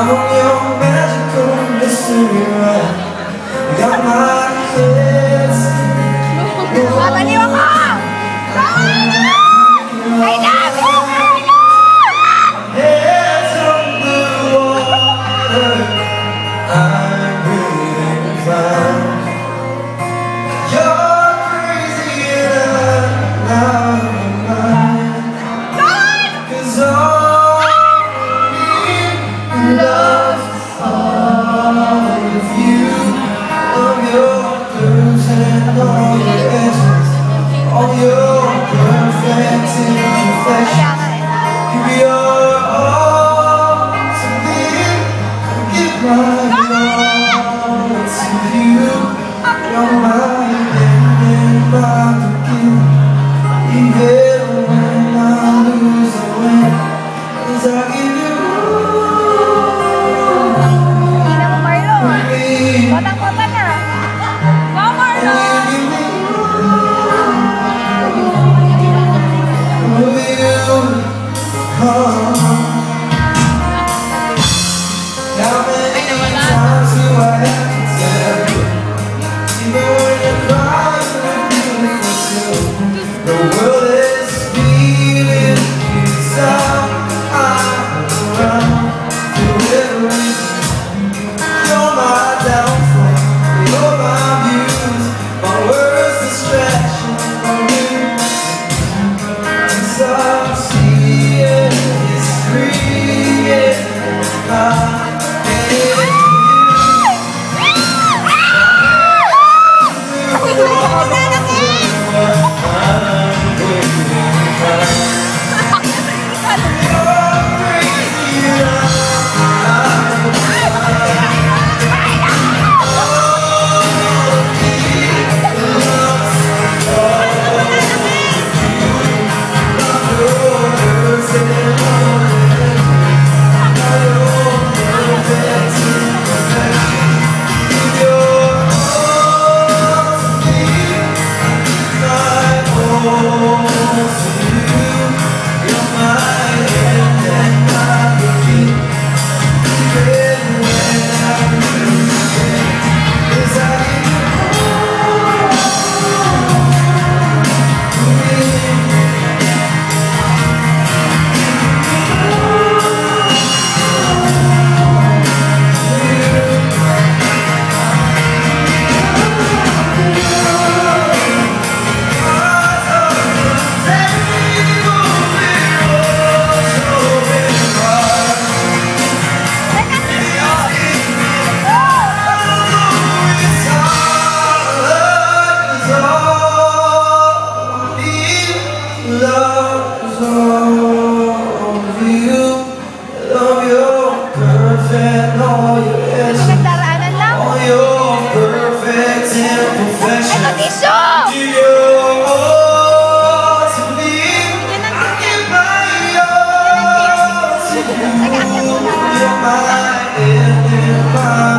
I'm on your magical mystery ride. You got my head spinning. Babaliw ako! I love you! Heads under water, I'm breathing fine. You're crazy and I'm out of my mind. 'Cause all me loves all of you. Love your curves and all your edges, all your perfect imperfections. Give your all to me, give my all to you. You're my end and my beginning. Even when I lose, I win. 'Cause I give you Ina mo, Marlon. Botang-bota na. Go, Marlon! How many times do I have to tell you? Even when you're crying, you're beautiful too. The world is feeling inside. I'm around for every reason. You're my downfall, you're my muse, my worst distraction from you. 'Cause I'm seeing it's free, yeah. Loves all of you. Love your perfect, all your edges, Nagdaraanan lang. all your perfect imperfections. Ito, tissue! Give your all to me. I give my all to you. You're my end and my